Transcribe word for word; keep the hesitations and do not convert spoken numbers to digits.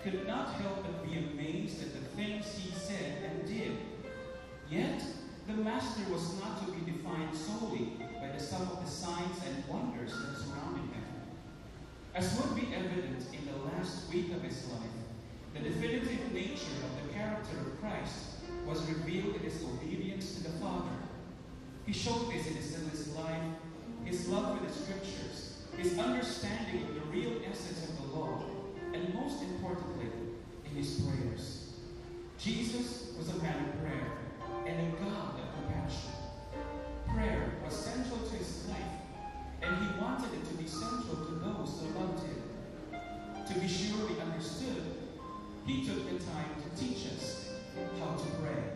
could not help but be amazed at the things he said and did. Yet, the Master was not to be defined solely by the sum of the signs and wonders that surrounded him. As would be evident in the last week of his life, the definitive nature of the character of Christ was revealed in his obedience to the Father. He showed this in his, in his life, his love for the Scriptures, his understanding of the real essence of the law, and most importantly, in his prayers. Jesus was a man of prayer and a God of compassion. Prayer was central to his life, and he wanted it to be central to those who loved him. To be sure we understood, he took the time to teach us how to pray.